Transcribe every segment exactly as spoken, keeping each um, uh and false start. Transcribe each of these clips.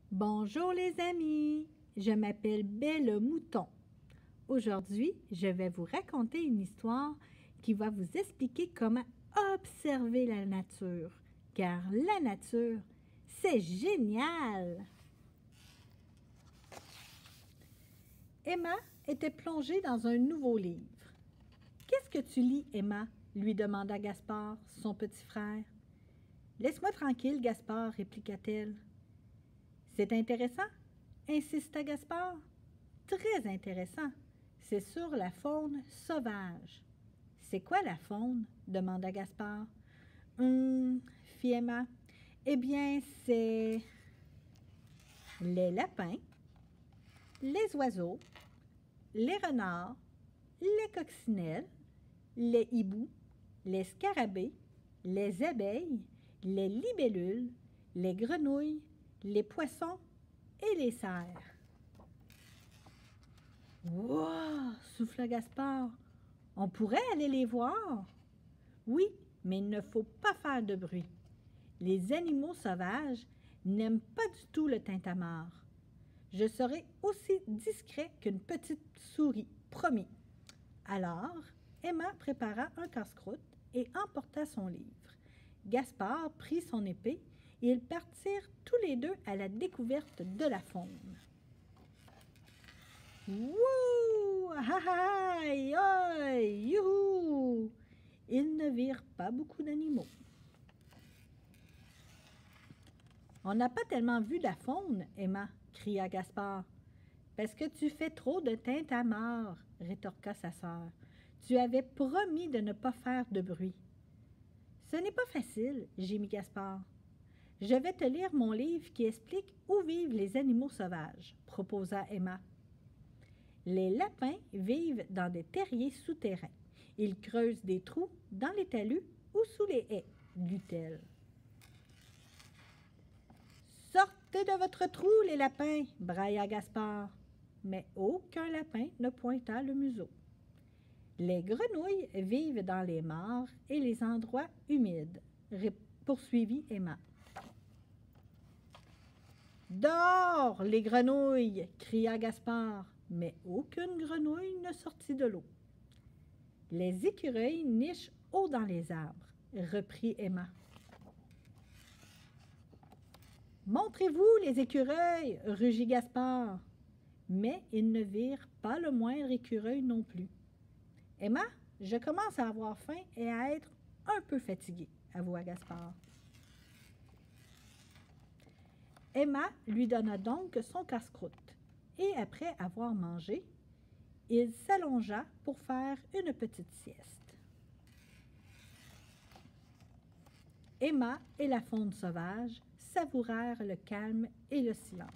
Bonjour les amis, je m'appelle Belle Mouton. Aujourd'hui, je vais vous raconter une histoire qui va vous expliquer comment observer la nature, car la nature, c'est génial! Emma était plongée dans un nouveau livre. « Qu'est-ce que tu lis, Emma? » lui demanda Gaspard, son petit frère. « Laisse-moi tranquille, Gaspard, répliqua-t-elle. « C'est intéressant, insista Gaspard. Très intéressant. C'est sur la faune sauvage. C'est quoi la faune? Demanda Gaspard. Hum, fit Emma. Eh bien, c'est les lapins, les oiseaux, les renards, les coccinelles, les hiboux, les scarabées, les abeilles, les libellules, les grenouilles, les poissons et les cerfs. « Wow! » souffla Gaspard. « On pourrait aller les voir. »« Oui, mais il ne faut pas faire de bruit. Les animaux sauvages n'aiment pas du tout le tintamarre. Je serai aussi discret qu'une petite souris, promis. » Alors, Emma prépara un casse-croûte et emporta son livre. Gaspard prit son épée et ils partirent tous les deux à la découverte de la faune. Wouh! Aïe! Aïe! Youhou! Ils ne virent pas beaucoup d'animaux. On n'a pas tellement vu la faune, Emma, cria Gaspard. Parce que tu fais trop de tintamarre, rétorqua sa sœur. Tu avais promis de ne pas faire de bruit. Ce n'est pas facile, gémit Gaspard. Je vais te lire mon livre qui explique où vivent les animaux sauvages, proposa Emma. Les lapins vivent dans des terriers souterrains. Ils creusent des trous dans les talus ou sous les haies, lut-elle. Sortez de votre trou, les lapins, brailla Gaspard. Mais aucun lapin ne pointa le museau. Les grenouilles vivent dans les mares et les endroits humides, poursuivit Emma. Dehors, les grenouilles, cria Gaspard, mais aucune grenouille ne sortit de l'eau. Les écureuils nichent haut dans les arbres, reprit Emma. Montrez-vous, les écureuils, rugit Gaspard. Mais ils ne virent pas le moindre écureuil non plus. Emma, je commence à avoir faim et à être un peu fatiguée, avoua Gaspard. Emma lui donna donc son casse-croûte, et après avoir mangé, il s'allongea pour faire une petite sieste. Emma et la faune sauvage savourèrent le calme et le silence.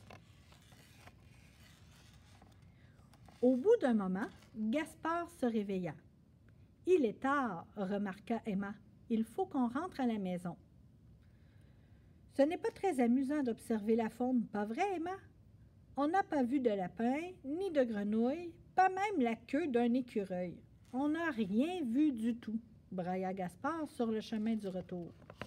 Au bout d'un moment, Gaspard se réveilla. « Il est tard, » remarqua Emma. « Il faut qu'on rentre à la maison. » Ce n'est pas très amusant d'observer la faune, pas vrai, Emma? On n'a pas vu de lapin, ni de grenouille, pas même la queue d'un écureuil. On n'a rien vu du tout, brailla Gaspard sur le chemin du retour.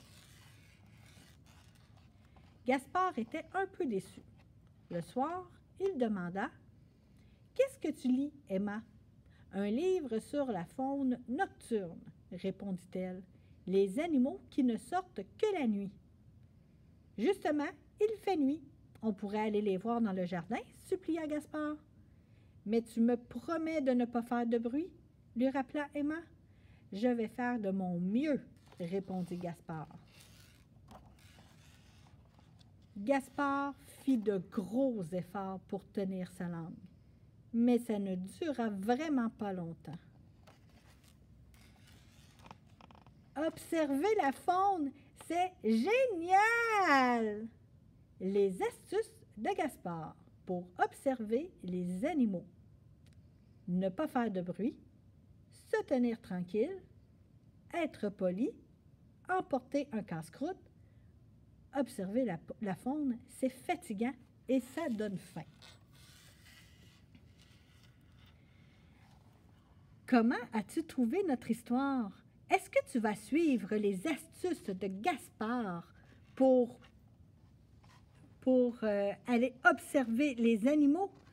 Gaspard était un peu déçu. Le soir, il demanda « Qu'est-ce que tu lis, Emma? »« Un livre sur la faune nocturne, » répondit-elle. « Les animaux qui ne sortent que la nuit. »« Justement, il fait nuit. On pourrait aller les voir dans le jardin, » supplia Gaspard. « Mais tu me promets de ne pas faire de bruit, » lui rappela Emma. « Je vais faire de mon mieux, » répondit Gaspard. Gaspard fit de gros efforts pour tenir sa langue, mais ça ne dura vraiment pas longtemps. Observer la faune, c'est génial! Les astuces de Gaspard pour observer les animaux. Ne pas faire de bruit, se tenir tranquille, être poli, emporter un casse-croûte. Observer la, la faune, c'est fatigant et ça donne faim. Comment as-tu trouvé notre histoire? Est-ce que tu vas suivre les astuces de Gaspard pour pour euh, aller observer les animaux